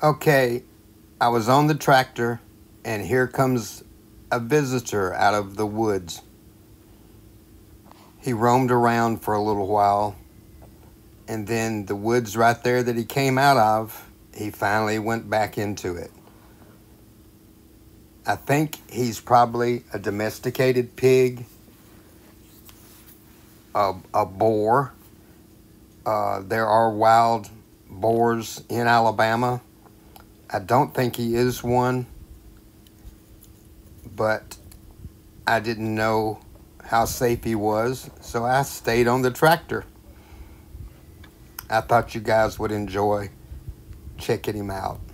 Okay, I was on the tractor, and here comes a visitor out of the woods. He roamed around for a little while, and then the woods right there that he came out of, he finally went back into it. I think he's probably a domesticated pig, a boar. There are wild boars in Alabama. I don't think he is one, but I didn't know how safe he was, so I stayed on the tractor. I thought you guys would enjoy checking him out.